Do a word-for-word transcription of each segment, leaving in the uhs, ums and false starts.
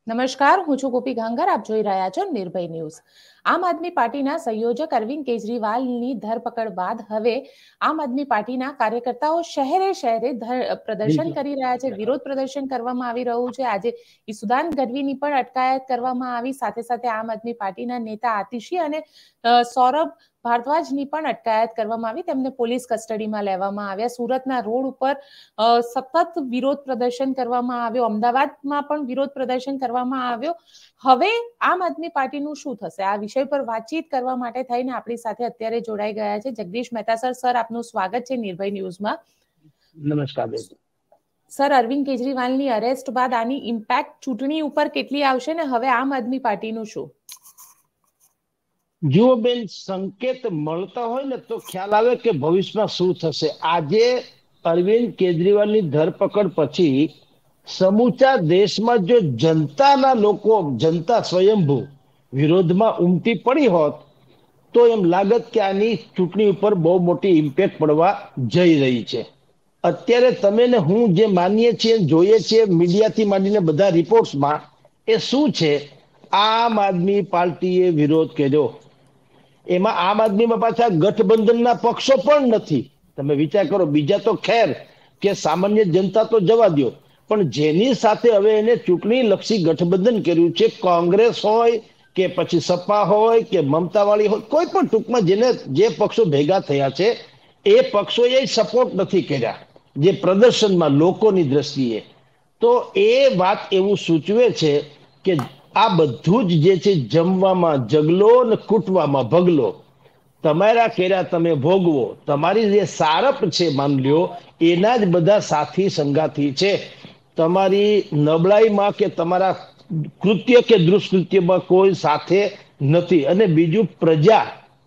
નમસ્કાર, હું છું ગોપી ગાંગર. આપ જોઈ રહ્યા છો નિર્ભય ન્યૂઝ. આમ આદમી પાર્ટીના સંયોજક અરવિંદ કેજરીવાલની ધરપકડ બાદ હવે આમ આદમી પાર્ટીના કાર્યકર્તાઓ શહેરે શહેરે પ્રદર્શન કરી રહ્યા છે, વિરોધ પ્રદર્શન કરવામાં આવી રહ્યું છે. આજે ઈસુદાન ગઢવીની પણ અટકાયત કરવામાં આવી. સાથે સાથે આમ આદમી પાર્ટીના નેતા આતિશી અને સૌરભ ભારદ્વાજની પણ અટકાયત કરવામાં આવી. તેમને પોલીસ કસ્ટડીમાં લેવામાં આવ્યા. સુરતના રોડ ઉપર સતત વિરોધ પ્રદર્શન કરવામાં આવ્યો. અમદાવાદમાં પણ વિરોધ પ્રદર્શન કરવામાં આવ્યો. હવે આમ આદમી પાર્ટીનું શું થશે, આ વિષય પર વાતચીત કરવા માટે થઈને આપણી સાથે અત્યારે જોડાઈ ગયા છે જગદીશ મહેતા સર. સર, આપનું સ્વાગત છે નિર્ભય ન્યૂઝમાં. નમસ્કાર સર. અરવિંદ કેજરીવાલની અરેસ્ટ બાદ આની ઇમ્પેક્ટ ચૂંટણી ઉપર કેટલી આવશે ને હવે આમ આદમી પાર્ટીનું શું? જુઓ બેન, સંકેત મળતા હોય ને તો ખ્યાલ આવે કે ભવિષ્યમાં શું થશે. આજે અરવિંદ કેજરીવાલની ધરપકડ પછી સમૂચા દેશમાં જો જનતાના લોકો, જનતા સ્વયંભૂ વિરોધમાં ઉમટી પડી હોત તો એમ લાગત કે આની ચૂંટણી ઉપર બહુ મોટી ઇમ્પેક્ટ પડવા જઈ રહી છે. અત્યારે તમે ને હું જે માનીએ છીએ, જોઈએ છીએ મીડિયાથી માંડીને બધા રિપોર્ટ્સમાં, એ શું છે? આમ આદમી પાર્ટીએ વિરોધ કર્યો. એમાં આમ આદમીમાં પાછા ગઠબંધનના પક્ષો પણ નથી. તમે વિચાર કરો, બીજા તો ખેર કે સામાન્ય જનતા તો જવા દો, પણ જેની સાથે હવે એને ચૂંટણી લક્ષી ગઠબંધન કર્યું છે, કોંગ્રેસ હોય કે પછી સપા હોય કે મમતા વાળી હોય, કોઈ પણ ટૂંકમાં જેને જે પક્ષો ભેગા થયા છે એ પક્ષોએ સપોર્ટ નથી કર્યા જે પ્રદર્શનમાં લોકોની દ્રષ્ટિએ. તો એ વાત એવું સૂચવે છે કે આ બધું જ જે છે જમવામાં જગલો ને કૂટવામાં ભગલો, તમારા કર્યા તમે ભોગવો. તમારી જે સારપ છે માન લ્યો, એના જ બધા સાથી સંગાથી છે. તમારી નબળાઈમાં કે તમારા કૃત્ય કે દુષ્કૃત્યમાં કોઈ સાથે નથી. અને બીજું, પ્રજા,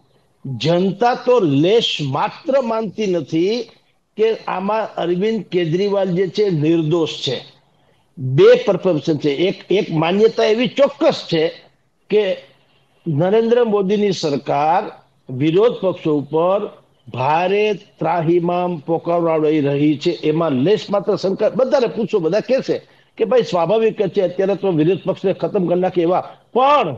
જનતા તો લેશ માત્ર માનતી નથી કે આમાં અરવિંદ કેજરીવાલ જે છે નિર્દોષ છે. બે પરસેપ્શન છે. એક એક માન્યતા એવી ચોક્કસ છે કે નરેન્દ્ર મોદીની સરકાર વિરોધ પક્ષો ઉપર ભારે ત્રાહિમામ પોકાવડાવી રહી છે. એમાં લેશ માત્ર શંકા, બધાને પૂછો, બધા કહેશે કે ભાઈ સ્વાભાવિક છે, અત્યારે તો વિરોધ પક્ષને ખતમ કરી નાખે એવા. પણ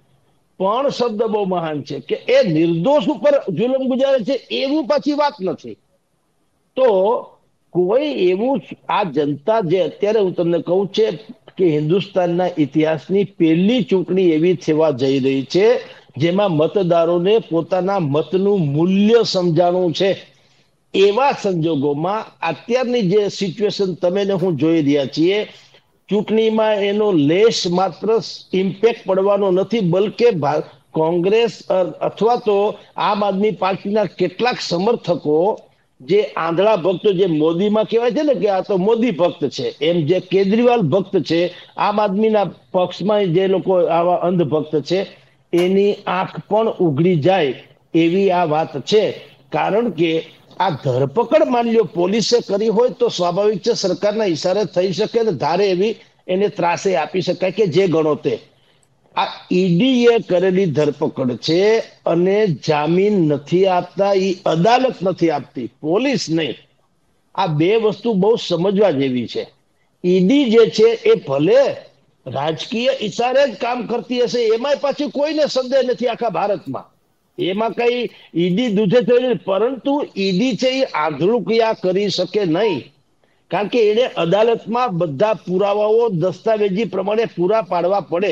પણ શબ્દ બહુ મહાન છે કે એ નિર્દોષ ઉપર જુલમ ગુજારે છે એવું પાછી વાત નથી. તો કોઈ એવું, આ જનતા જે અત્યારે હું તમને કહું છે કે હિન્દુસ્તાનના ઇતિહાસની પહેલી ચૂંટણી એવી થવા જઈ રહી છે જેમાં મતદારોને પોતાના મતનું મૂલ્ય સમજાણું છે. એવા સંજોગોમાં અત્યારની જે સિચ્યુએશન તમે ને હું જોઈ રહ્યા છીએ, ચૂંટણીમાં એનો લેશ માત્ર ઇમ્પેક્ટ પડવાનો નથી, બલકે કોંગ્રેસ અથવા તો આમ આદમી પાર્ટીના કેટલાક સમર્થકો, જે આંધળા ભક્તો, જે મોદીમાં કહેવાય છે ને કે આ તો મોદી ભક્ત છે, એમ જે કેજરીવાલ ભક્ત છે, આમ આદમીના પક્ષમાં જે લોકો આવા અંધ ભક્ત છે, એની આંખ પણ ઉઘડી જાય એવી આ વાત છે. કારણ કે આ ધરપકડ માન્યો પોલીસે કરી હોય તો સ્વાભાવિક છે સરકારના ઈશારે થઈ શકે ને ધારે એવી એને ત્રાસે આપી શકાય કે જે ગણો તે. આ ઈડીએ કરેલી ધરપકડ છે અને જામીન નથી આપતા, એ અદાલત નથી આપતી, પોલીસ નહીં. આ બે વસ્તુ બહુ સમજવા જેવી છે. ઈડી જે છે એ ભલે રાજકીય ઈશારે જ કામ કરતી હશે, એમાં પાછી કોઈને સંદેહ નથી આખા ભારતમાં, એમાં કઈ ઈડી દૂધે થયેલી, પરંતુ ઈડી છે એ આંધળું ક્રિયા કરી શકે નહીં. કારણ કે એને અદાલતમાં બધા પુરાવાઓ દસ્તાવેજી પ્રમાણે પૂરા પાડવા પડે,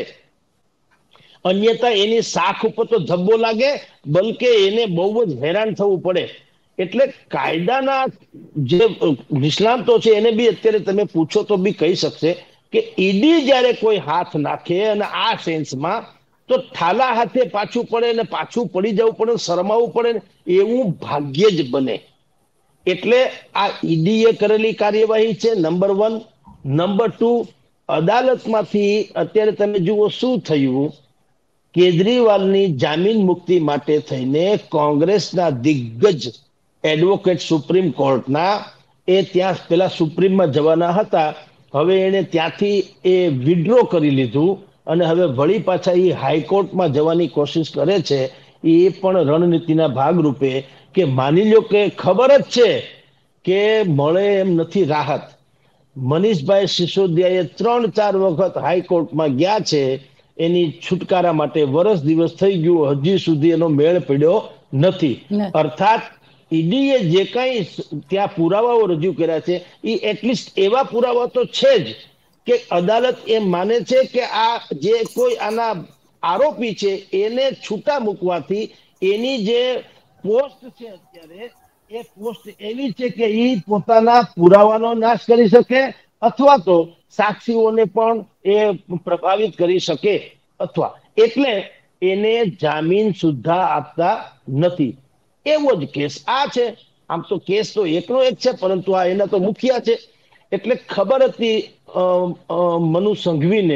અન્યથા એની શાખ ઉપર તો ધબ્બો લાગે, બલકે એને બહુ જ હેરાન થવું પડે. એટલે કાયદાના જે નિષ્ણાંતો છે એને બી અત્યારે તમે પૂછો તો બી કહી શકશે કે ઈડી જયારે કોઈ હાથ નાખે અને આ સેન્સમાં, તો ઠાલા હાથે પાછું પડે ને પાછું પડી જવું પડે, શરમાવું પડે, એવું ભાગ્યે જ બને. એટલે આ ઈડીએ કરેલી કાર્યવાહી છે, નંબર વન. નંબર ટુ, અદાલતમાંથી અત્યારે તમે જુઓ શું થયું. કેજરીવાલની જામીન મુક્તિ માટે થઈને કોંગ્રેસના દિગ્ગજ એડવોકેટ સુપ્રીમ કોર્ટના, એ ત્યાં પેલા સુપ્રીમમાં જવાના હતા, હવે એને ત્યાંથી એ વિડ્રો કરી લીધું અને હવે વળી પાછા એ હાઈકોર્ટમાં જવાની કોશિશ કરે છે. એ પણ રણનીતિના ભાગરૂપે કે માની લો કે ખબર જ છે કે મળે એમ નથી રાહત, મનીષભાઈ સિસોદિયાએ ત્રણ ચાર વખત હાઈકોર્ટમાં ગયા છે એની છુટકારા માટે. વર્ષ દિવસ થઈ ગયું, હજી સુધી એનો મેળ પડ્યો નથી. અર્થાત ઈડીએ જે કઈ ત્યાં પુરાવાઓ રજૂ કર્યા છે એ એટલીસ્ટ એવા પુરાવા તો છે જ કે અદાલત એમ માને છે કે આ જે કોઈ આના આરોપી છે એને છૂટા મૂકવાથી એની જે પોસ્ટ છે અત્યારે એ પોસ્ટ એવી છે કે એ પોતાના પુરાવાનો નાશ કરી શકે અથવા તો સાક્ષીઓને પણ એ પ્રભાવિત કરી શકે અથવા એટલે એને જામીન સુદ્ધા આપતા નથી. એવો જ કેસ આ છે. આમ તો કેસ તો એકનો એક છે, પરંતુ આ એના તો મુખિયા છે. એટલે ખબર હતી મનુ સંઘવીને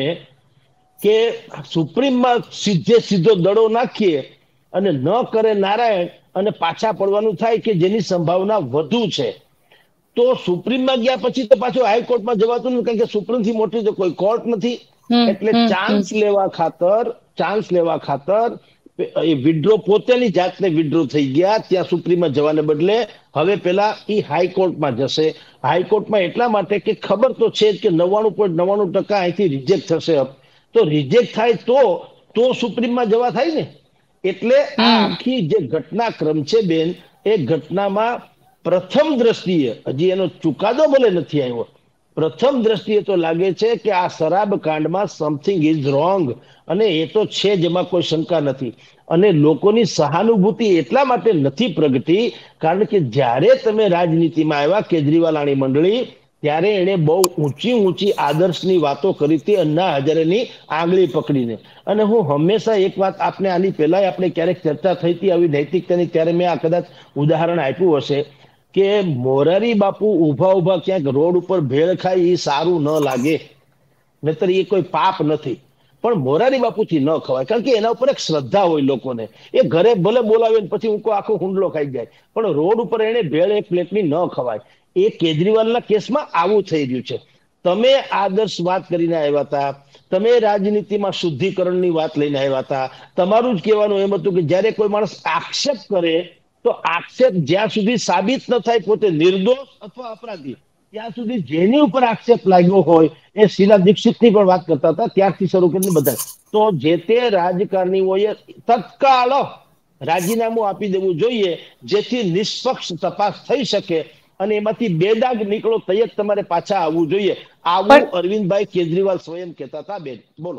કે સુપ્રીમમાં સીધે સીધો દડો નાખીએ અને ન કરે નારાયણ અને પાછા પડવાનું થાય કે જેની સંભાવના વધુ છે. તો સુપ્રીમમાં ગયા પછી તો પાછું હાઈકોર્ટમાં જવાતું નથી, કારણ કે સુપ્રીમ થી મોટી તો કોઈ કોર્ટ નથી. એટલે ચાન્સ લેવા ખાતર ચાન્સ લેવા ખાતર એ વિડ્રો પોતેની જાતને વિડ્રો થઈ ગયા. ત્યાં સુપ્રીમમાં જવાને બદલે હવે પેલા એ હાઈકોર્ટમાં જશે. હાઈકોર્ટમાં એટલા માટે કે ખબર તો છે કે નવ્વાણું પોઈન્ટ નવ્વાણું ટકા અહીંથી રિજેક્ટ થશે. તો રિજેક્ટ થાય તો તો સુપ્રીમમાં જવા થાય ને. એટલે આ આખી જે ઘટનાક્રમ છે બેન, એ ઘટનામાં પ્રથમ દ્રષ્ટિએ હજી એનો ચુકાદો ભલે નથી આવ્યો, પ્રથમ દ્રષ્ટિએ તો લાગે છે કે આ શરાબ કાંડમાં સમથિંગ ઇઝ રોંગ, અને એ તો છે જેમાં કોઈ શંકા નથી. અને લોકોની સહાનુભૂતિ એટલા માટે નથી પ્રગટી કારણ કે જ્યારે તમે રાજનીતિમાં આવ્યા કેજરીવાલાની મંડળી, ત્યારે એને બહુ ઊંચી ઊંચી આદર્શની વાતો કરી હતી અન્ના હજારેની આંગળી પકડીને. અને હું હંમેશા એક વાત આપને આની પહેલા આપણે ક્યારેક ચર્ચા થઈ હતી આવી નૈતિકતાની, ત્યારે મેં આ કદાચ ઉદાહરણ આપ્યું હશે કે મોરારી બાપુ ઉભા ઉભા ક્યાંક રોડ ઉપર ભેળ ખાય એ સારું ન લાગે, નહીતર એ કોઈ પાપ નથી. પણ મોરારી બાપુથી ન ખવાય કારણ કે એના ઉપર એક શ્રદ્ધા હોય લોકોને. એ ઘરે ભલે બોલાવે પછી હું આખો હુંડલો ખાઈ જાય, પણ રોડ ઉપર એને ભેળ એક પ્લેટની ન ખવાય. એ કેજરીવાલના કેસમાં આવું થઈ રહ્યું છે. તમે આદર્શ વાત કરીને આવ્યા હતા, તમે રાજનીતિમાં શુદ્ધિકરણની વાત લઈને આવ્યા હતા. તમારું જ કહેવાનું એમ હતું કે જ્યારે કોઈ માણસ આક્ષેપ કરે તો આક્ષેપ જ્યાં સુધી સાબિત ન થાય પોતે નિર્દોષ અથવા અપરાધી, ત્યાં સુધી જેની ઉપર આક્ષેપ લાગ્યો હોય, એ શીલા દીક્ષિતની પણ વાત કરતા હતા ત્યારથી શરૂ કરીને બધા, તો જે તે રાજકારણીઓએ તત્કાળ રાજીનામું આપી દેવું જોઈએ જેથી નિષ્પક્ષ તપાસ થઈ શકે અને એમાંથી બેદાગ નીકળો તૈયાર તમારે પાછા આવવું જોઈએ. આવું અરવિંદભાઈ કેજરીવાલ સ્વયં કહેતા હતા. બેન બોલો.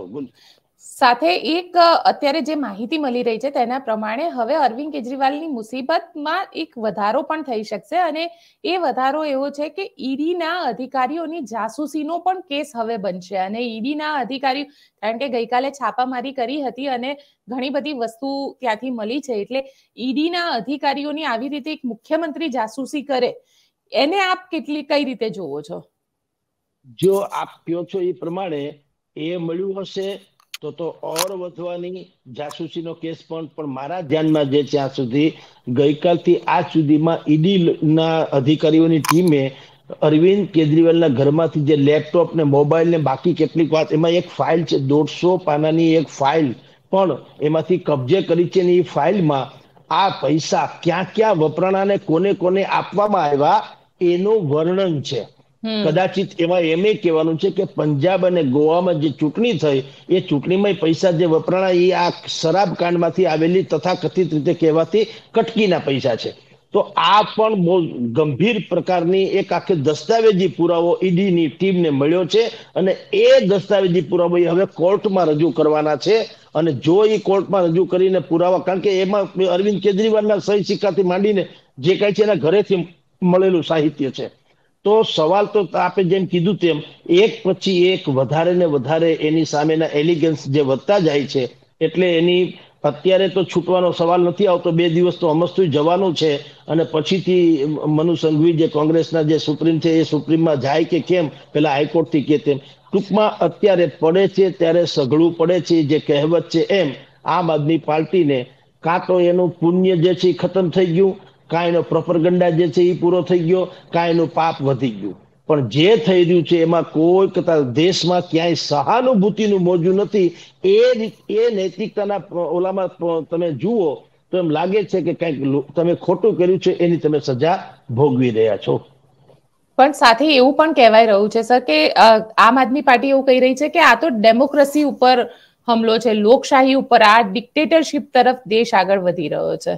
સાથે એક અત્યારે જે માહિતી મળી રહી છે તેના પ્રમાણે હવે અરવિંદ કેજરીવાલની મુસીબતમાં એક વધારો પણ થઈ શકશે, અને એ વધારો એવો છે કે ઈડીના અધિકારીઓની જાસૂસીનો પણ કેસ હવે બનશે. અને ઈડીના અધિકારીઓ, કારણ કે ગઈકાલે છાપામારી કરી હતી અને ઘણી બધી વસ્તુ ત્યાંથી મળી છે, એટલે ઈડીના અધિકારીઓની આવી રીતે એક મુખ્યમંત્રી જાસૂસી કરે એને આપ કેટલી કઈ રીતે જોવો છો? જો આપ કહો છો એ પ્રમાણે એ મળ્યું હશે તો તો ઓર વધવાની જાસૂસીનો કેસ પણ. પણ મારા ધ્યાનમાં જે ત્યાં સુધી ગઈકાલથી આજ સુધીમાં ઈડી ના અધિકારીઓની ટીમે અરવિંદ કેજરીવાલના ઘરમાંથી જે લેપટોપ ને મોબાઈલ ને બાકી કેટલીક વાત, એમાં એક ફાઇલ છે દોઢસો પાનાની એક ફાઇલ પણ એમાંથી કબજે કરી છે. એ ફાઇલમાં આ પૈસા ક્યાં ક્યાં વપરાણા ને કોને કોને આપવામાં આવ્યા એનું વર્ણન છે. કદાચિત એમાં એમ કહેવાનું છે કે પંજાબ અને ગોવામાં જે ચૂંટણી થઈ એ ચૂંટણીમાં પૈસા જે વપરાણા એ આ શરાબ કાંડમાંથી આવેલી તથાકથિત રીતે કહેવાતી કટકીના પૈસા છે. તો આ પણ બહુ ગંભીર પ્રકારની એક આખી દસ્તાવેજી પુરાવો ઈડીની ટીમને મળ્યો છે, અને એ દસ્તાવેજી પુરાવો હવે કોર્ટમાં રજૂ કરવાના છે. અને જો એ કોર્ટમાં રજૂ કરીને પુરાવા, કારણ કે એમાં અરવિંદ કેજરીવાલના સહી સિક્કાથી માંડીને જે કાંઈ છે એના ઘરેથી મળેલું સાહિત્ય છે. તો સવાલ તો આપણે જેમ કીધું તેમ એક પછી એક વધારે ને વધારે એની સામેના એલિગન્સ જે વધતા જાય છે, એટલે એની અત્યારે તો છૂટવાનો સવાલ નથી આવતો. બે દિવસ તો અમસ્તું જવાનું છે, અને પછીથી મનુ સંઘવી જે કોંગ્રેસના જે સુપ્રીમ છે એ સુપ્રીમમાં જાય કે કેમ, પેલા હાઈકોર્ટથી કે તેમ. ટૂંકમાં અત્યારે પડે છે ત્યારે સઘળું પડે છે, જે કહેવત છે એમ આમ આદમી પાર્ટીને કાં તો એનું પુણ્ય જે છે એ ખતમ થઈ ગયું, કાં એનો પ્રોપરગંડા જે છે એ પૂરો થઈ ગયો, કાં એનું પાપ વધી ગયું. પણ જે થઈ રહ્યું છે એમાં કોઈ કદાચ દેશમાં ક્યાંય સહાનુભૂતિનું મોજું નથી. એ એ નૈતિકતાના ઓલામાં તમે જુઓ તો એમ લાગે છે કે કંઈક તમે ખોટું કર્યું છે એની તમે સજા ભોગવી રહ્યા છો. પણ સાથે એવું પણ કહેવાય રહ્યું છે સર કે આમ આદમી પાર્ટી એવું કહી રહી છે કે આ તો ડેમોક્રેસી ઉપર હુમલો છે, લોકશાહી ઉપર, આ ડિક્ટેટરશિપ તરફ દેશ આગળ વધી રહ્યો છે.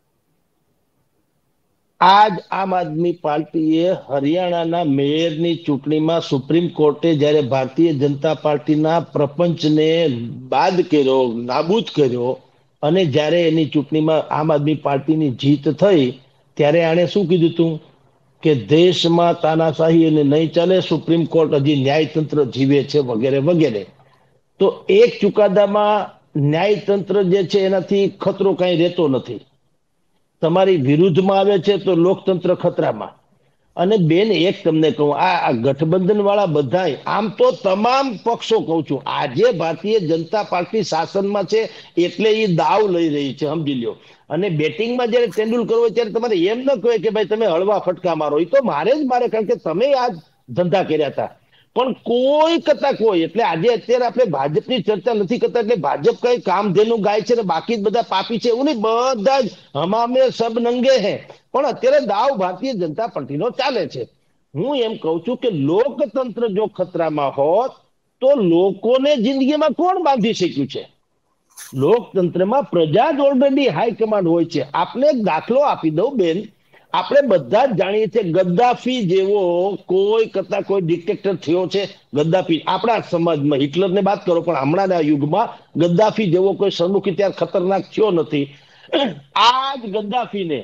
આજ આમ આદમી પાર્ટીએ હરિયાણાના મેયરની ચૂંટણીમાં સુપ્રીમ કોર્ટે જ્યારે ભારતીય જનતા પાર્ટીના પ્રપંચને બાદ કર્યો, નાબૂદ કર્યો, અને જ્યારે એની ચૂંટણીમાં આમ આદમી પાર્ટીની જીત થઈ ત્યારે આણે શું કીધું હતું કે દેશમાં તાનાશાહી અને નહીં ચાલે, સુપ્રીમ કોર્ટ હજી ન્યાયતંત્ર જીવે છે વગેરે વગેરે. તો એક ચુકાદામાં ન્યાયતંત્ર જે છે એનાથી ખતરો કઈ રહેતો નથી. તમારી વિરુદ્ધમાં આવે છે તો લોકતંત્ર ખતરામાં. અને બેન એક તમને કહું, આ ગઠબંધન વાળા બધા, આમ તો તમામ પક્ષો કહું છું, આજે ભારતીય જનતા પાર્ટી શાસનમાં છે એટલે એ દાવ લઈ રહી છે, સમજી લ્યો. અને બેટિંગમાં જયારે તેંડુલકર હોય ત્યારે તમારે એમ ન કહે કે ભાઈ તમે હળવા ફટકા મારો, એ તો મારે જ મારે, કારણ કે તમે આ ધંધા કર્યા હતા. પણ કોઈ કરતા કોઈ, એટલે આજે અત્યારે આપણે ભાજપની ચર્ચા નથી કરતા એટલે ભાજપ કઈ કામધેનું ગાય છે ને બાકી જ બધા પાપી છે એવું નહીં, બધા જ હમામે સબ નંગે હે. પણ અત્યારે દાવ ભારતીય જનતા પાર્ટીનો ચાલે છે. હું એમ કહું છું કે લોકતંત્ર જો ખતરામાં હોત તો લોકોને જિંદગીમાં કોણ બાંધી શક્યું છે? લોકતંત્રમાં પ્રજા જ ઓલરેડી હાઈકમાન્ડ હોય છે. આપને એક દાખલો આપી દઉં બેન, આપણે બધા જ જાણીએ છીએ ગદ્દાફી જેવો કોઈ કરતા કોઈ ડિક્ટેટર થયો છે? ગદ્દાફી આપણા સમાજમાં, હિટલરને બાદ કરો, પણ હમણાંના યુગમાં ગદ્દાફી જેવો કોઈ સન્મુખી ત્યારે ખતરનાક થયો નથી. આ જ ગદ્દાફીને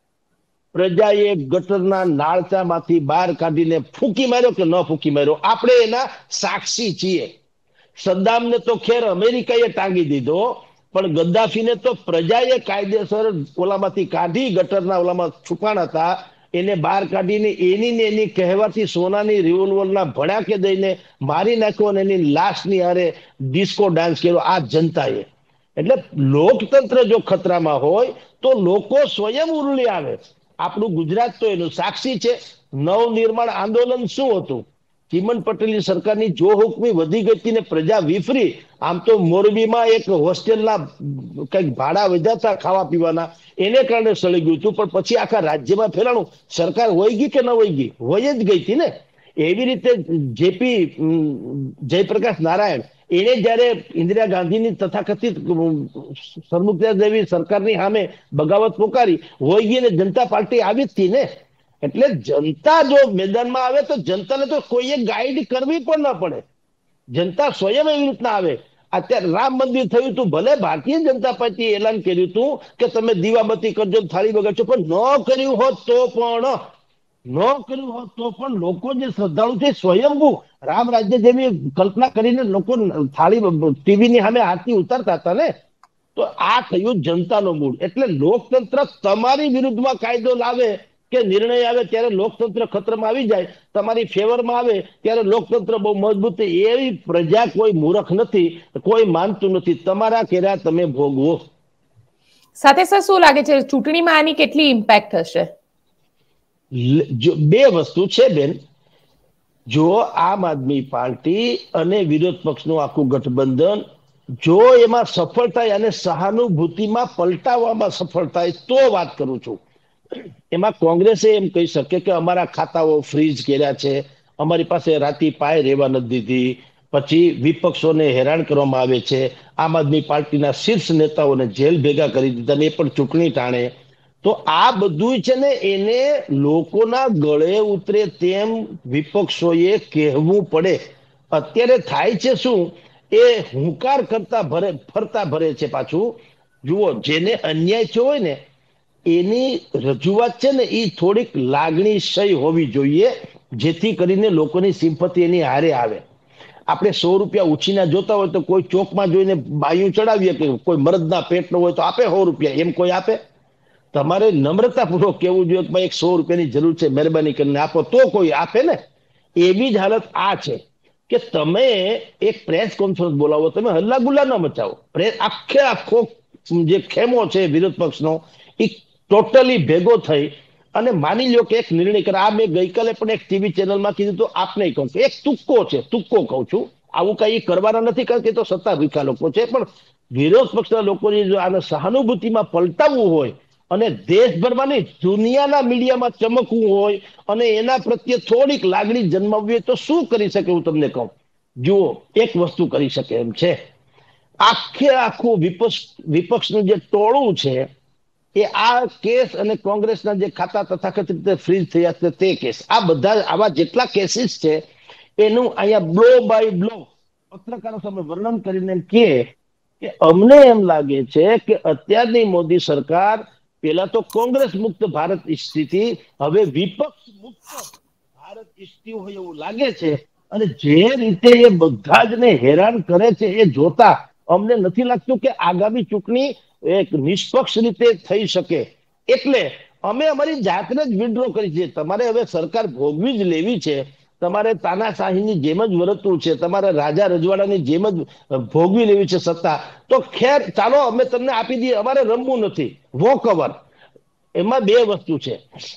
પ્રજાએ ગટરના નાળચામાંથી બહાર કાઢીને ફૂંકી માર્યો કે ન ફૂંકી માર્યો, આપણે એના સાક્ષી છીએ. સદ્દામને તો ખેર અમેરિકાએ ટાંગી દીધો, પણ ગદ્દાફીને તો પ્રજાએ કાયદેસર ઓલામાંથી કાઢી, ગટરના ઓલામાં છુપાણ હતા એને બહાર કાઢીને એની ને એની કહેવાથી સોનાની રિવોલ્વરના ભડાકે દઈને મારી નાખ્યો અને એની લાશની હારે ડિસ્કો ડાન્સ કર્યો આ જનતાએ. એટલે લોકતંત્ર જો ખતરામાં હોય તો લોકો સ્વયં ઉરલી આવે. આપણું ગુજરાત તો એનું સાક્ષી છે. નવનિર્માણ આંદોલન શું હતું? ચીમન પટેલની સરકારની જો હુકમી વધી ગઈ ને પ્રજા વિફરી. આમ તો મોરબીમાં એક હોસ્ટેલના કઈક ભાડા વધ્યા ખાવા પીવાના, એને કારણે સળી ગયું હતું, પણ પછી આખા રાજ્યમાં ફેલાણું. સરકાર હોય ગઈ કે ન હોય ગઈ? હોય જ ગઈ હતી ને. એવી રીતે જેપી જયપ્રકાશ નારાયણ એને જયારે ઇન્દિરા ગાંધીની તથાકથિત સરમુખત્યાર દેવી સરકારની સામે બગાવત પોકારી, હોય ગઈ ને જનતા પાર્ટી આવી જ હતી ને. એટલે જનતા જો મેદાનમાં આવે તો જનતાને તો કોઈએ ગાઈડ કરવી પણ ન પડે, જનતા સ્વયં એવી રીતના આવે. અત્યારે રામ મંદિર થયું હતું, ભલે ભારતીય જનતા પાર્ટીએ એલાન કર્યું હતું કે તમે દીવાબત્તી કરજો, થાળી બગાડજો, પણ ન કર્યું હોત તો પણ ન કર્યું હોત તો પણ લોકો જે શ્રદ્ધાળુ છે સ્વયંભૂ રામ રાજ્ય જેવી કલ્પના કરીને લોકો થાળી ટીવીની સામે આરતી ઉતારતા હતા ને. તો આ થયું જનતાનો મૂળ. એટલે લોકતંત્ર તમારી વિરુદ્ધમાં કાયદો લાવે કે નિર્ણય આવે ત્યારે લોકતંત્ર ખતરામાં આવી જાય, તમારી ફેવરમાં આવે ત્યારે લોકતંત્ર બહુ મજબૂત. એવી પ્રજા કોઈ મૂર્ખ નથી, કોઈ માનતું નથી. તમારા કર્યા તમે ભોગવો. સાથે સર શું લાગે છે ચૂંટણીમાં આની કેટલી ઇમ્પેક્ટ હશે? બે વસ્તુ છે બેન. જો આમ આદમી પાર્ટી અને વિરોધ પક્ષનું આખું ગઠબંધન જો એમાં સફળ થાય અને સહાનુભૂતિમાં પલટાવવામાં સફળ થાય તો વાત કરું છું. એમાં કોંગ્રેસે એમ કહી શકે કે અમારા ખાતાઓ ફ્રીઝ કર્યા છે, અમારી પાસે રાતી પાય રહેવા નથી દીધી, પછી વિપક્ષોને હેરાન કરવામાં આવે છે, આમ આદમી પાર્ટીના શીર્ષ નેતાઓને જેલ ભેગા કરી દીધા ને એ પણ ચૂંટણી ટાણે. તો આ બધું છે ને એને લોકોના ગળે ઉતરે તેમ વિપક્ષોએ કહેવું પડે. અત્યારે થાય છે શું, એ હુંકાર કરતા ભરે ફરતા ભરે છે. પાછું જુઓ, જેને અન્યાય થયો હોય ને એની રજૂઆત છે ને એ થોડીક લાગણીશય હોવી જોઈએ, જેથી કરીને લોકોની સિમ્પથી એની હારે આવે. આપણે સો રૂપિયા ઉછીના જોતા હોય તો કોઈ ચોકમાં જોઈને બાયું ચડાવીએ કે કોઈ મરદના પેટનો હોય તો આપે સો રૂપિયા, એમ કોઈ આપે? તમારે નમ્રતાપૂર્વક કહેવું જોઈએ કે ભાઈ એક સો રૂપિયાની જરૂર છે, મહેરબાની કરીને આપો, તો કોઈ આપે ને. એવી જ હાલત આ છે કે તમે એક પ્રેસ કોન્ફરન્સ બોલાવો, તમે હલ્લા ગુલ્લા ન મચાવો. પ્રેસ આખે આખો જે ખેમો છે વિરોધ પક્ષનો એ ટોટલી ભેગો થઈ અને માની લો કે એક નિર્ણય કરે. આ મેં ગઈકાલે પણ એક ટીવી ચેનલમાં કીધું તો આપને કહું છું, એક તુક્કો છે, તુક્કો કહું છું. આવું કઈ કરવાના નથી કારણ કે તો સત્તા ભીખા લોકો છે, પણ વિરોધ પક્ષના લોકોની જો આને સહાનુભૂતિમાં પલટાવવું હોય અને દેશભરમાં નહીં દુનિયાના મીડિયામાં ચમકવું હોય અને એના પ્રત્યે થોડીક લાગણી જન્માવવી હોય તો શું કરી શકે હું તમને કહું. જુઓ, એક વસ્તુ કરી શકે એમ છે. આખે આખું વિપક્ષ વિપક્ષનું જે ટોળું છે એ આ કેસ અને કોંગ્રેસના જે ખાતા તથાકથિત રીતે ફ્રીઝ થયા છે તે કેસ, આ બધા આવા જેટલા કેસીસ છે એનું અહીંયા બ્લો બાય બ્લો પત્રકારો સામે વર્ણન કરીને કે કે અમને એમ લાગે છે કે અત્યારની મોદી સરકાર પેલા તો કોંગ્રેસ મુક્ત ભારત ઈચ્છતી હતી, હવે વિપક્ષ મુક્ત ભારત ઈચ્છતી હોય એવું લાગે છે. અને જે રીતે એ બધા જ ને હેરાન કરે છે એ જોતા અમને નથી લાગતું કે આગામી ચૂંટણી એક નિષ્પક્ષ રીતે થઈ શકે. એટલે અમે અમારી જાતને જ વિડ્રો કરી છે. તમારે હવે સરકાર ભોગવી જ લેવી છે. તમારે તાનાશાહીની જેમ જ વર્તવું છે, તમારે રાજા રજવાડાની જેમ જ ભોગવી લેવી છે સત્તા. તો ખેર ચાલો અમે તમને આપી દઈએ, અમારે રમવું નથી. Walk over. એમાં બે વસ્તુ છે.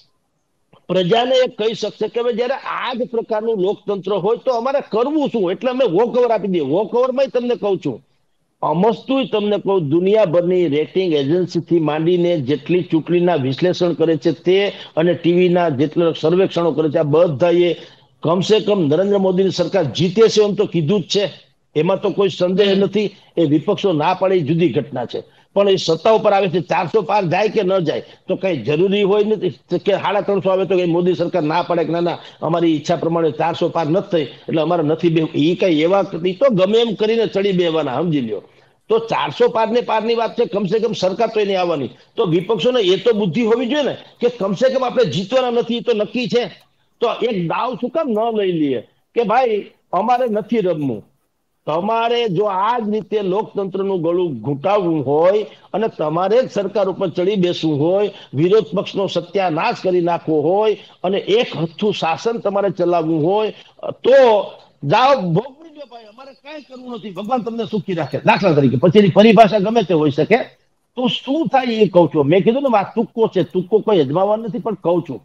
પ્રજાને એ કહી શકશે કે જયારે આ જ પ્રકારનું લોકતંત્ર હોય તો અમારે કરવું શું, એટલે અમે વોક ઓવર આપી દઈએ. વોક ઓવરમાં તમને કહું છું, અમસ્તું તમને કહું, દુનિયાભરની રેટિંગ એજન્સીથી માંડીને જેટલી ચૂંટણીના વિશ્લેષણ કરે છે તે અને ટીવીના જેટલા સર્વેક્ષણો કરે છે, આ બધાએ કમસે કમ નરેન્દ્ર મોદીની સરકાર જીતે છે એમ તો કીધું જ છે. એમાં તો કોઈ સંદેહ નથી. એ વિપક્ષો ના પાડે જુદી ઘટના છે, પણ એ સત્તા ઉપર આવે છે. ચારસો પાર જાય કે ન જાય તો કઈ જરૂરી હોય નથી કે સાડા ત્રણસો આવે તો કઈ મોદી સરકાર ના પાડે કે ના ના અમારી ઈચ્છા પ્રમાણે ચારસો પાર નથી થઈ એટલે અમારે નથી બે. એ કઈ એવા તો ગમે એમ કરીને ચડી બેવાના, સમજી લ્યો. તો ચારસો પાર ને પાર ની વાત છે, કમસે કમ સરકાર તો એની આવવાની. તો વિપક્ષોને એ તો બુદ્ધિ હોવી જોઈએ ને કે કમસે કમ આપણે જીતવાના નથી તો નક્કી છે. તો એક દાવ શું કામ ન લઈ લઈએ કે ભાઈ અમારે નથી રમવું. તમારે જો આ જ રીતે લોકતંત્રનું ગળું ઘૂંટાવવું હોય અને તમારે જ સરકાર ઉપર ચડી બેસવું હોય, વિરોધ પક્ષનો સત્યાનાશ કરી નાખવો હોય અને એક હથ્થું શાસન તમારે ચલાવવું હોય તો જાઓ ભોગવી લો ભાઈ, અમારે કઈ કરવું નથી, ભગવાન તમને સુખી રાખે. દાખલા તરીકે પછીની પરિભાષા ગમે તે હોઈ શકે. તો શું થાય એ કહું છું. મેં કીધું ને આ તુક્કો છે, તુક્કો કોઈ અજમાવવા નથી, પણ કહું છું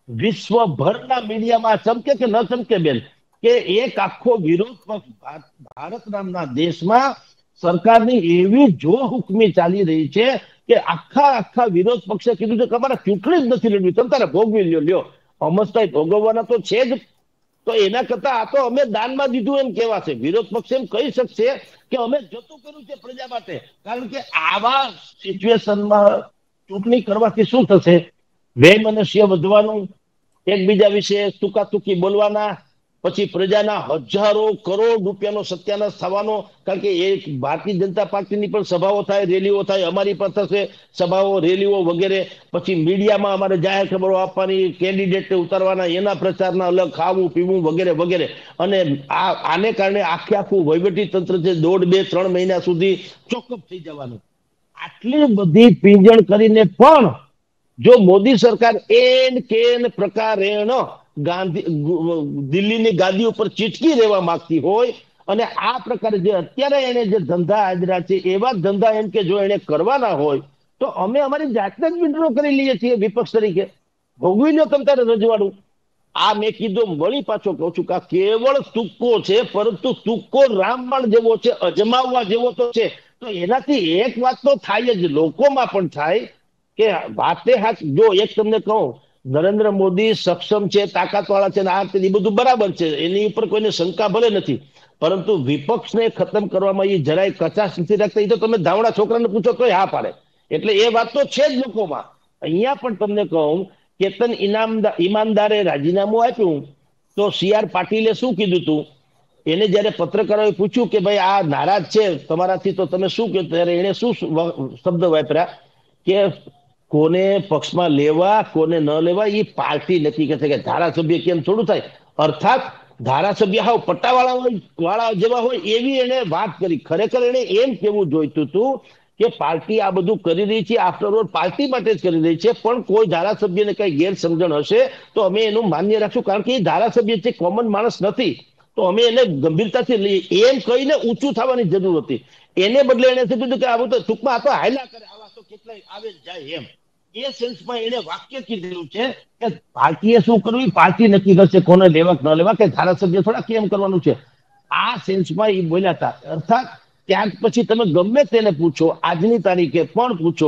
વિશ્વભરના મીડિયામાં ચમકે કે ન ચમકે બેન કે એક આખો વિરોધ પક્ષ ભારત નામના દેશમાં સરકારની એવી જો હુકમી ચાલી રહી છે કે આખા આખા વિરોધ પક્ષે કીધું છે કે અમારે ચૂંટણી જ નથી લડવી, તમે તારે ભોગવી લ્યો. લ્યો અમસ્તા ભોગવવાના તો છે જ. તો એના કરતા આ તો અમે દાનમાં દીધું એમ કેવા છે. વિરોધ પક્ષ એમ કહી શકશે કે અમે જતું કર્યું છે પ્રજા માટે. કારણ કે આવા સિચ્યુએશનમાં ચૂંટણી કરવાથી શું થશે? વૈમનસ્ય વધવાનું, એકબીજા વિશે ટૂંકાટૂકી બોલવાના, પછી પ્રજાના હજારો કરોડ રૂપિયાનો સત્યાનાશ થવાનો. કારણ કે એ ભારતીય જનતા પાર્ટીની પણ સભાઓ થાય, રેલીઓ થાય, અમારી પણ થશે સભાઓ, રેલીઓ વગેરે. પછી મીડિયામાં અમારે જાહેર ખબરો આપવાની, કેન્ડિડેટને ઉતારવાના, એના પ્રચારના અલગ, ખાવું પીવું વગેરે વગેરે. અને આ આને કારણે આખે આખું વહીવટી તંત્ર છે દોઢ બે ત્રણ મહિના સુધી ચોકઅપ થઈ જવાનું. આટલી બધી પીંજણ કરીને પણ જો મોદી સરકાર એન કેન પ્રકારેણ ગાંધી દિલ્હીની ગાદી ઉપર ચીટકી રહેવા માંગતી હોય અને આ પ્રકારે જે અત્યારે એને જે ધંધા આદરા છે એવા ધંધા એમ કે જો એને કરવાના હોય તો અમે અમારી જાતને જ વિડ્રો કરી લઈએ છીએ વિપક્ષ તરીકે. ભોગવી લો તમ તારે રજવાડું. આ મેં કીધું, વળી પાછો કહું છું કે આ કેવળ તુક્કો છે, પરંતુ તુક્કો રામબાણ જેવો છે, અજમાવવા જેવો તો છે. તો એનાથી એક વાત તો થાય જ, લોકોમાં પણ થાય કે વાતે હાથ. જો એક તમને કહું, નરેન્દ્ર મોદી સક્ષમ છે, તાકાત વાળા છે, આ એ બધું બરાબર છે, એની ઉપર કોઈને શંકા ભલે નથી, પરંતુ વિપક્ષને ખતમ કરવામાં એ જરાય કચાશ નથી રાખતા. એ તો તમે ધાવડા છોકરાને પૂછો તો હા પાડે. એટલે એ વાત તો છે જ લોકોમાં. અહીંયા પણ તમને કહું, કેતન ઇનામદાર ઈમાનદારે રાજીનામું આપ્યું તો સી આર પાટીલે શું કીધું હતું? એને જયારે પત્રકારોએ પૂછ્યું કે ભાઈ આ નારાજ છે તમારાથી તો તમે શું કહો, ત્યારે એને શું શબ્દ વાપર્યા કે કોને પક્ષમાં લેવા કોને ન લેવા એ પાર્ટી નક્કી કરશે, કે ધારાસભ્ય કેમ થોડું થાય. અર્થાત ધારાસભ્ય હાવ પટ્ટાવાળા હોય વાળા જેવા હોય એવી એને વાત કરી. ખરેખર એને એમ કેવું જોઈતું હતું કે પાર્ટી આ બધું કરી રહી છે, આફ્ટર ઓલ પાર્ટી માટે જ કરી રહી છે, પણ કોઈ ધારાસભ્યને કઈ ગેરસમજણ હશે તો અમે એનું માન્ય રાખશું, કારણ કે એ ધારાસભ્ય છે, કોમન માણસ નથી, તો અમે એને ગંભીરતાથી લઈએ. એમ કહીને ઊંચું થવાની જરૂર હતી. એને બદલે એને કીધું કે આ બધું ટૂંકમાં આ તો હાયલા કરે, આવા તો કેટલાય આવે જાય એમ. એ સેન્સમાં એને વાક્ય કીધેલું છે કે પાર્ટીએ શું કરવું પાર્ટી નક્કી કરશે, કોને લેવા ન લેવા, કે ધારાસભ્ય થોડા કેમ કરવાનું છે. આ સેન્સમાં એ બોલ્યા હતા. અર્થાત ત્યાર પછી તમે ગમે તેને પૂછો, આજની તારીખે પણ પૂછો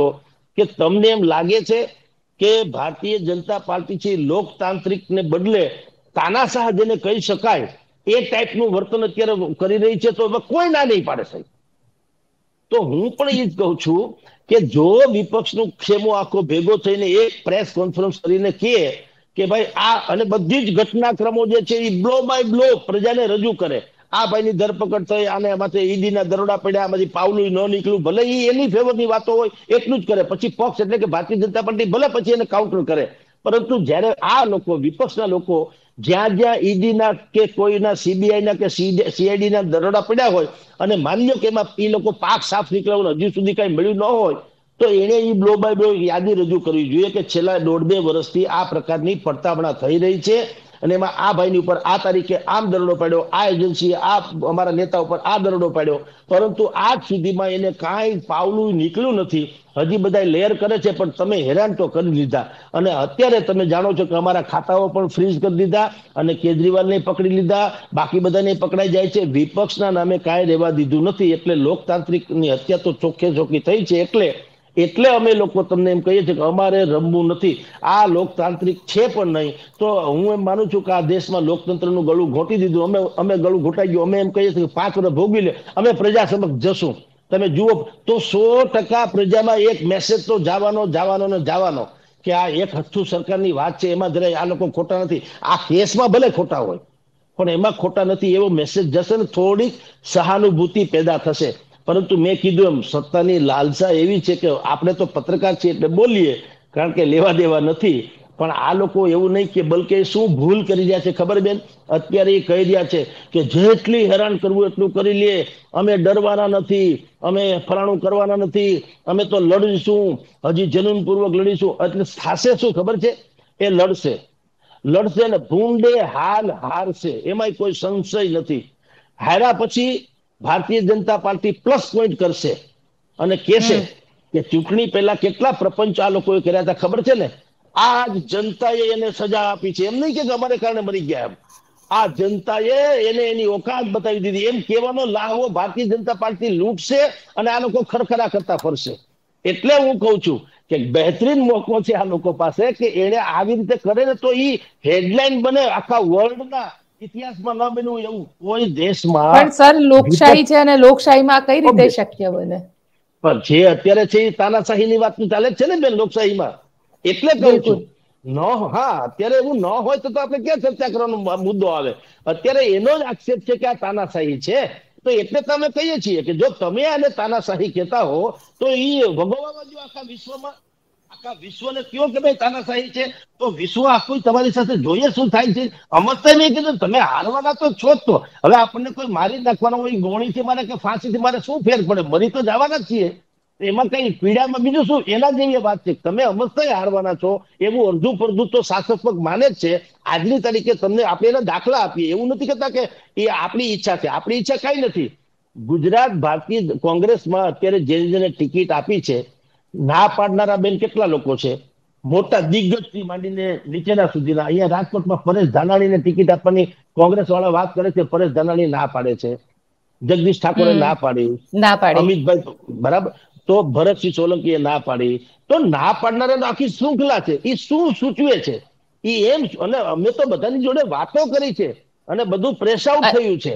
કે તમને એમ લાગે છે કે ભારતીય જનતા પાર્ટી છે લોકતાંત્રિક ને બદલે તાનાશાહ જેને કહી શકાય એ ટાઈપનું વર્તન અત્યારે કરી રહી છે, તો કોઈ ના નહીં પાડે સાહેબ. તો હું પણ એ જ કહું છું કે જો વિપક્ષનો ખેમો આખો ભેગો થઈને એક પ્રેસ કોન્ફરન્સ કરીને કહે કે ભાઈ આ, અને બધી જ ઘટનાક્રમો જે છે એ બ્લો બાય બ્લો પ્રજાને રજૂ કરે, આ ભાઈની ધરપકડ થઈ, આને એમાંથી ઈડીના દરોડા પડ્યા, આમાંથી પાવલું ન નીકળ્યું, ભલે એ એની ફેવરની વાતો હોય એટલું જ કરે, પછી પક્ષ એટલે કે ભારતીય જનતા પાર્ટી ભલે પછી એને કાઉન્ટર કરે, પરંતુ જ્યારે આ લોકો વિપક્ષના લોકો જ્યાં જ્યાં ઈડીના કે કોઈના સીબીઆઈના કે સીઆઈડીના દરોડા પડ્યા હોય અને માની લો કે એમાં એ લોકો પાક સાફ નીકળવાનું હજુ સુધી કઈ મળ્યું ન હોય, તો એને એ બ્લો બાય બ્લો યાદી રજૂ કરવી જોઈએ કે છેલ્લા દોઢ બે વર્ષથી આ પ્રકારની પડતામણા થઈ રહી છે અને એમાં આ ભાઈની ઉપર આ તારીખે આમ દરોડો પાડ્યો, આ એજન્સીએ આ અમારા નેતા ઉપર આ દરોડો પાડ્યો, પરંતુ આજ સુધીમાં એને કાંઈ પાવલું નીકળ્યું નથી. હજી બધા લેયર કરે છે, પણ તમે હેરાન તો કરી લીધા. અને અત્યારે તમે જાણો છો કે અમારા ખાતાઓ પણ ફ્રીઝ કરી દીધા અને કેજરીવાલને પકડી લીધા, બાકી બધાને પકડાઈ જાય છે. વિપક્ષના નામે કાંઈ રહેવા દીધું નથી. એટલે લોકતાંત્રિકની હત્યા તો ચોખ્ખે ચોખ્ખી થઈ છે. એટલે એટલે અમે લોકો તમને એમ કહીએ છીએ કે અમારે રમવું નથી. આ લોકતાંત્રિક છે પણ નહીં. તો હું એમ માનું છું કે આ દેશમાં લોકતંત્રનું ગળું ઘોટી દીધું. અમે અમે ગળું ઘોટાઈ ગયું. અમે એમ કહીએ છીએ કે પાંચ વર્ષ ભોગવી લે, અમે પ્રજા સમક્ષ જશું. તમે જુઓ તો સો ટકા પ્રજામાં એક મેસેજ તો જવાનો જવાનો ને જવાનો કે આ એક હથ્થુ સરકારની વાત છે, એમાં જરાય આ લોકો ખોટા નથી. આ કેસમાં ભલે ખોટા હોય પણ એમાં ખોટા નથી એવો મેસેજ જશે ને થોડીક સહાનુભૂતિ પેદા થશે. પરંતુ મેં કીધું એમ સત્તાની લાલસા એવી છે કે આપણે તો પત્રકાર છીએ એટલે બોલીએ, કારણ કે લેવા દેવા નથી. પણ આ લોકો એવું નહીં કે બલકે શું ભૂલ કરી રહ્યા છે ખબર બેન? અત્યારે એ કહી રહ્યા છે કે જેટલી હેરાન કરવું એટલું કરી લે, અમે ડરવાના નથી, અમે ફલાણું કરવાના નથી, અમે તો લડીશું, હજી જનૂનપૂર્વક લડીશું. એટલે થશે શું ખબર છે? એ લડશે લડશે ને ભૂંડે હાલ હારશે, એમાંય કોઈ સંશય નથી. હાર્યા પછી Bharatiya Janata party plus point કરશે અને કહેશે કે ચૂંટણી પહેલા કેટલા પ્રપંચ આ લોકોએ કર્યા હતા ખબર છે ને? આ જ જનતાએ એને સજા આપી છે. એમ નહીં કે અમારે કારણે મરી ગયા, એમ આ જનતાએ એને એની ઓકાત બતાવી દીધી. એમ કહેવાનો લાહવો ભારતીય જનતા પાર્ટી લૂંટશે અને આ લોકો ખરખરા કરતા ફરશે. એટલે હું કહું છું કે બહેતરીન મોકો છે આ લોકો પાસે કે એને આવી રીતે કરે ને તો એ હેડલાઇન બને આખા વર્લ્ડના ઇતિહાસમાં ન બન્યું એવું કોઈ દેશમાં. પણ સર લોકશાહી છે અને લોકશાહીમાં કઈ રીતે શક્ય બને? પણ જે અત્યારે છે એ તાનાશાહીની વાત ચાલે છે ને બેન લોકશાહીમાં. એટલે કહું છું ન, હા અત્યારે એવું ન હોય તો આપણે ક્યાં ચર્ચા કરવાનો મુદ્દો આવે? અત્યારે એનો જ આક્ષેપ છે કે આ તાનાશાહી છે. તો એટલે તમે કહીએ છીએ કે જો તમે આને તાનાશાહી કહેતા હો તો એ ભગવવા જો આખા વિશ્વમાં, આખા વિશ્વને કયો કે ભાઈ તાનાશાહી છે, તો વિશ્વ આખું તમારી સાથે જોઈએ શું થાય છે. અમસ્તા નહીં કીધું તમે હારવાના તો છો જ. તો હવે આપણને કોઈ મારી નાખવાનો હોય, ગોળીથી મારે કે ફાંસીથી મારે શું ફેર પડે? મરી તો જવાના જ છીએ. એમાં કઈ પીડામાં બીજું શું? એના જેવી વાત છે. તમે અમસ્તા હારવાના છો એવું અડધું પડધું તો શાસક માને જ છે. આજની તારીખે તમને આપણે એના દાખલા આપીએ. એવું નથી કહેતા કે એ આપણી ઈચ્છા છે. આપણી ઈચ્છા કઈ નથી. ગુજરાત ભારતીય કોંગ્રેસમાં અત્યારે જેને જેને ટિકિટ આપી છે, ના પાડનારા બેન કેટલા લોકો છે? મોટા દિગ્ગજથી માંડીને નીચેના સુધીના. અહીંયા રાજકોટમાં પરેશ ધાનાણીને ટિકિટ આપવાની કોંગ્રેસ વાળા વાત કરે છે, પરેશ ધાનાણી ના પાડે છે. જગદીશ ઠાકોરે ના પાડી, ના પાડી, અમિતભાઈ બરાબર, તો ભરતસિંહ સોલંકીએ ના પાડી. તો ના પાડનારા આખી શૃંખલા છે. એ શું સૂચવે છે એ એમ. અને અમે તો બધાની જોડે વાતો કરી છે અને બધું પ્રેસ આઉટ થયું છે.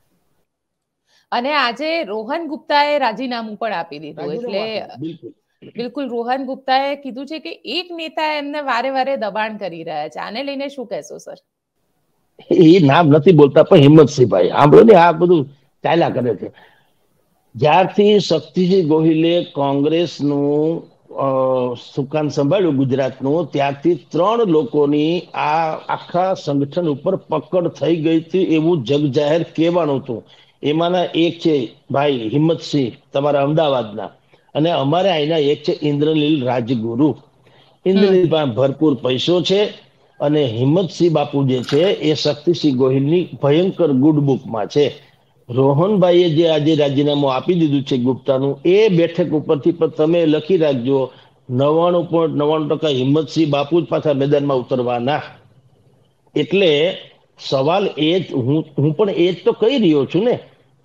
અને આજે રોહન ગુપ્તાએ રાજીનામું પણ આપી દીધું. એટલે બિલકુલ બિલકુલ રોહન ગુપ્તાએ કીધું છે કે એક નેતા એમને વારે વારે દબાણ કરી રહ્યા છે. આને લઈને શું કહેશો સર? એ નામ નથી બોલતા પણ હિંમતસિંહભાઈ સાંભળો ને, આ બધું ચાલ્યા કરે છે. જ્યારથી શક્તિસિંહ ગોહિલે કોંગ્રેસનું સુકાન સંભાળ્યું ગુજરાતનું, ત્યારથી ત્રણ લોકોની આ આખા સંગઠન ઉપર પકડ થઈ ગઈ હતી એવું જગ જાહેર કહેવાનું હતું. એમાંના એક છે ભાઈ હિંમતસિંહ તમારા અમદાવાદના, અને અમારે અહીંના એક છે ઇન્દ્રનીલ રાજગુરુ. ઇન્દ્રનીલ પાસે ભરપૂર પૈસો છે અને હિંમતસિંહ બાપુ જે છે એ શક્તિસિંહ ગોહિલની ભયંકર ગુડ બુકમાં છે. રોહનભાઈએ જે આજે રાજીનામું આપી દીધું છે ગુપ્તાનું, એ બેઠક ઉપરથી પણ તમે લખી રાખજો નવ્વાણું પોઈન્ટ નવ્વાણું ટકા હિંમતસિંહ બાપુ જ પાછા મેદાનમાં ઉતરવાના. એટલે સવાલ એ જ, હું હું પણ એ જ તો કહી રહ્યો છું ને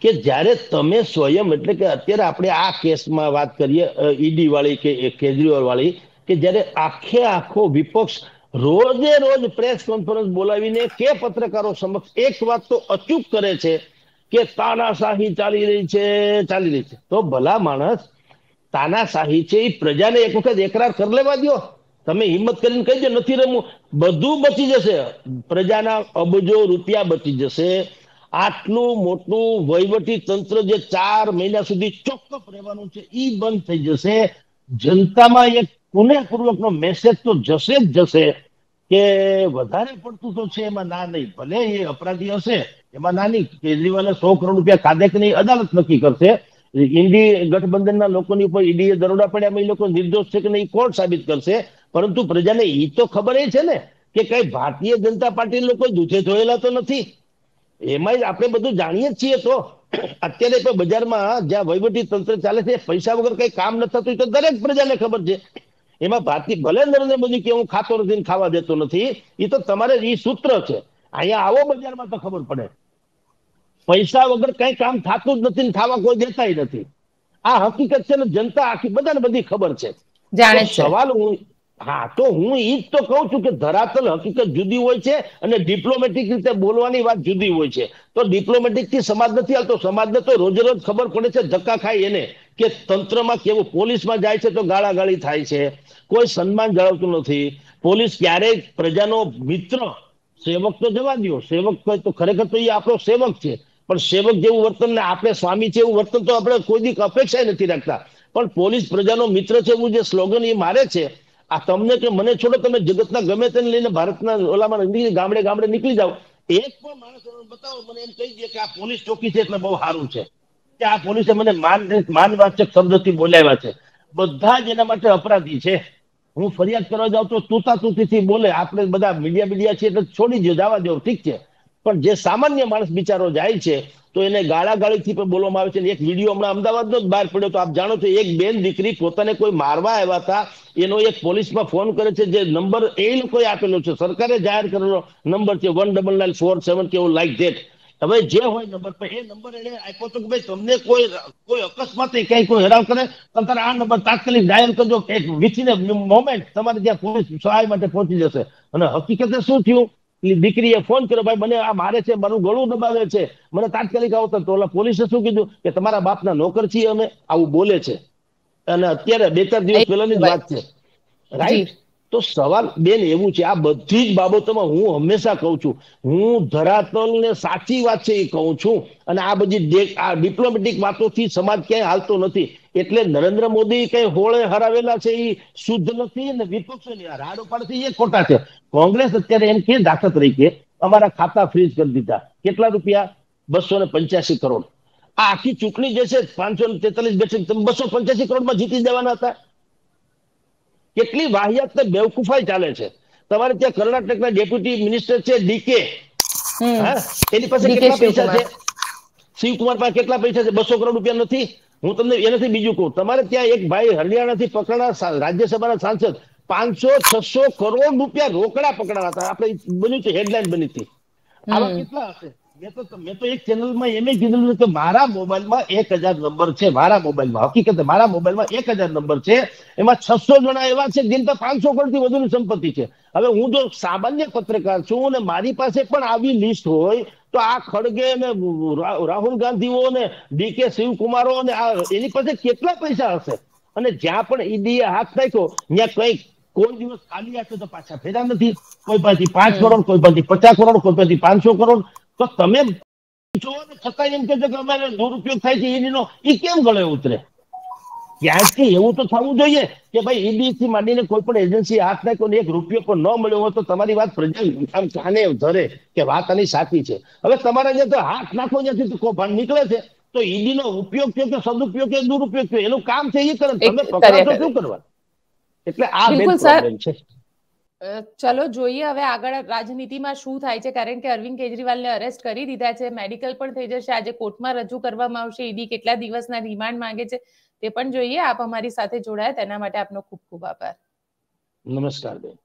કે જ્યારે તમે સ્વયં એટલે કે અત્યારે આપણે આ કેસમાં વાત કરીએ ઈડી વાળી કે કેજરીવાલ વાળી, કે જ્યારે આખે આખો વિપક્ષ રોજે રોજ પ્રેસ કોન્ફરન્સ બોલાવીને કે પત્રકારો સમક્ષ એક વાત તો અચૂક કરે છે કે તાનાશાહી ચાલી રહી છે ચાલી રહી છે તો ભલા માણસ તાનાશાહી છે એ પ્રજાને એક વખત એકરાર કરી લેવા દો. તમે હિંમત કરીને કહી દો નથી રમવું, બધું બચી જશે, પ્રજાના અબજો રૂપિયા બચી જશે. આટલું મોટું વહીવટી તંત્ર જે ચાર મહિના સુધી ચોખ્ખપ રહેવાનું છે એ બંધ થઈ જશે. જનતામાં એક પુનઃપૂર્વકનો મેસેજ તો જશે જ જશે કે વધારે પડતું તો છે એમાં ના નહીં, ભલે એ અપરાધી હશે એમાં ના નહીં. કેજરીવાલે સો કરોડ રૂપિયા ખાધે કે નહીં અદાલત નક્કી કરશે. ઇન્ડી ગઠબંધનના લોકોની ઉપર ઈડીએ દરોડા પડ્યા એ લોકો નિર્દોષ છે કે નહીં કોર્ટ સાબિત કરશે. પરંતુ પ્રજાને એ તો ખબર એ છે ને કે કઈ ભારતીય જનતા પાર્ટી લોકો દૂધે ધોયેલા તો નથી. એમાં આપણે બધું જાણીએ જ છીએ. તો અત્યારે પણ બજારમાં જ્યાં વહીવટી તંત્ર ચાલે છે પૈસા વગર કઈ કામ ન થતું તો દરેક પ્રજાને ખબર છે. એમાં ભારતીય ભલે નરેન્દ્ર મોદી કે હું ખાતો નથી ખાવા દેતો નથી, એ તો તમારે એ સૂત્ર છે. અહીંયા આવો બજારમાં તો ખબર પડે પૈસા વગર કઈ કામ થતું જ નથી, ખાવા કોઈ દેતા નથી. આ હકીકત છે ને, જનતા આખી બધાને બધી ખબર છે. સવાલ હું હા તો હું ઈ જ તો કહું છું કે ધરાતલ હકીકત જુદી હોય છે અને ડિપ્લોમેટિક રીતે બોલવાની વાત જુદી હોય છે. તો ડિપ્લોમેટિક થી સમાજ નથી હાલતો. સમાજને તો રોજ રોજ ખબર પડે છે ધક્કા ખાય એને કે તંત્રમાં કેવું, પોલીસમાં જાય છે તો ગાળાગાળી થાય છે, કોઈ સન્માન જાળવતું નથી. પોલીસ ક્યારેય પ્રજાનો મિત્ર, સેવક તો જવા દો, સેવક તો ખરેખર તો એ આપણો સેવક છે, પણ સેવક જેવું વર્તન ને આપણે સ્વામી છે એવું વર્તન તો આપણે કોઈ દી અપેક્ષા નથી રાખતા. પણ પોલીસ પ્રજાનો મિત્ર છે એવું જે સ્લોગન એ મારે છે, આ તમને કે મને છોડો, તમે જગતના ગમે તેને લઈને ભારતના ઓલામાં ગામડે ગામડે નીકળી જાઓ, એક પણ માણસ બતાવો મને એમ કહી દે કે આ પોલીસ ચોકી છે એટલે બહુ સારું છે કે આ પોલીસે મને માન માનવાચક શબ્દથી બોલાવ્યા છે. બધા જ એના માટે અપરાધી છે. હું ફરિયાદ કરવા જાઉં તો તૂતા તૂતીથી બોલે. આપણે બધા મીડિયા મીડિયા છીએ એટલે છોડી દો, જવા દો, ઠીક છે. પણ જે સામાન્ય માણસ બિચારો જાય છે તો એને ગાળાગાળીથી પણ બોલવામાં આવે છે. એક વિડીયો હમણાં અમદાવાદનો જ બહાર પડ્યો તો આપ જાણો છો, એક બેન દીકરી પોતાને કોઈ મારવા આવ્યા હતા, એનો એક પોલીસમાં ફોન કરે છે, જે નંબર એ લોકોએ આપેલો છે, સરકારે જાહેર કરેલો નંબર છે one double nine four seven કેવું લાઈક ધેટ. હવે જે હોય નંબર પર એ નંબર એને આપ્યો તો કે ભાઈ તમને કોઈ કોઈ અકસ્માત કઈ કોઈ હેરાન કરે તો તારે આ નંબર તાત્કાલિક ડાયલ કરજો, એક વિથિન એ મોમેન્ટ તમારે ત્યાં પોલીસ સહાય માટે પહોંચી જશે. અને હકીકતે શું થયું, દીકરીએ ફોન કર્યો, ભાઈ મને આ મારે છે, મારું ગળું દબાવે છે, મને તાત્કાલિક આવતા. તો ઓલા પોલીસે શું કીધું કે તમારા બાપના નોકર છીએ અમે, આવું બોલે છે. અને અત્યારે બે ચાર દિવસ પહેલાની જ વાત છે, રાઈટ. તો સવાલ બેન એવું છે, આ બધી જ બાબતોમાં હું હંમેશા કહું છું, હું ધરાતલને સાચી વાત છે એ કહું છું. અને આ બધી આ ડિપ્લોમેટિક વાતોથી સમાજ ક્યાંય હાલતો નથી. એટલે નરેન્દ્ર મોદી કઈ હોળે હરાવેલા છે એ શુદ્ધ નથી ને વિપક્ષોની રાડ ઉપાડથી એ ખોટા છે. કોંગ્રેસ અત્યારે એમ કે દાખલા તરીકે અમારા ખાતા ફ્રીઝ કરી દીધા, કેટલા રૂપિયા? બસો ને પંચ્યાસી કરોડ. આ આખી ચૂંટણી જે છે પાંચસો ને તેતાલીસ બેઠક તમે બસો પંચ્યાસી કરોડમાં જીતી જવાના હતા. કેટલી વાહિયાત ને બેવકૂફાઈ ચાલે છે. તમારે ત્યાં કર્ણાટકના ડેપ્યુટી મિનિસ્ટર છે ડીકે, હા, એની પાસે કેટલા પૈસા છે? શિવકુમાર પાસે કેટલા પૈસા છે? બસો કરોડ રૂપિયા નથી. હું તમને એનાથી બીજું કહું, તમારે ત્યાં એક ભાઈ હરિયાણાથી પકડાણા રાજ્યસભાના સાંસદ પાંચસો છસો કરોડ રૂપિયા રોકડા પકડાયા હતા. આપણે બન્યું છે, હેડલાઇન બની હતી. આવા કેટલા હશે? મેં તો મેં તો એક ચેનલમાં એમ કીધું કે મારા મોબાઈલમાં એક હજાર નંબર છે, મારા મોબાઈલમાં હકીકતે મારા મોબાઈલમાં એક હજાર નંબર છે, એમાં છસો જણા એવા છે જેમ તો પાંચસો કરોડથી વધુની સંપત્તિ છે. હવે હું જો સામાન્ય પત્રકાર છું ને મારી પાસે પણ આવી લિસ્ટ હોય તો આ ખડગે ને રાહુલ ગાંધીઓ ને ડીકે શિવકુમારો ને આ એની પાસે કેટલા પૈસા હશે? અને જ્યાં પણ ઈડીએ હાથ નાખ્યો ત્યાં કઈક કોઈ દિવસ ખાલી હાથે તો પાછા ફેર્યા નથી. કોઈ પાછી પાંચ કરોડ, કોઈ પાછી પચાસ કરોડ, કોઈ પાછી પાંચસો કરોડ. તો તમે છતાં એમ કે કે અમારે દુરુપયોગ થાય છે ઈડીનો, એ કેમ ગળે ઉતરે? ક્યાંથી એવું તો થવું જોઈએ કે ભાઈ ઈડી થી માંડીને કોઈ પણ એજન્સી હાથ નાખ્યો ને એક રૂપિયો પણ ન મળ્યો હોય તો તમારી વાત પ્રજા આમ કાને ધરે કે વાત આની સાચી છે. હવે તમારા જે તો હાથ નાખો ત્યાંથી તો કૌભાંડ નીકળે છે. તો ઈડી નો ઉપયોગ થયો કે સદુપયોગ કે દુરુપયોગ થયો એનું કામ છે એ કરે, તમે પકડાતો શું કરવા? એટલે આ બે પ્રોબ્લેમ છે. ચલો જોઈએ હવે આગળ રાજનીતિમાં શું થાય છે, કારણ કે અરવિંદ કેજરીવાલને અરેસ્ટ કરી દીધા છે, મેડિકલ પણ થઈ જશે, આજે કોર્ટમાં રજૂ કરવામાં આવશે, ઈડી કેટલા દિવસના રિમાન્ડ માંગે છે તે પણ જોઈએ. આપ અમારી સાથે જોડાયા તેના માટે આપનો ખૂબ ખૂબ આભાર. નમસ્કાર બેન.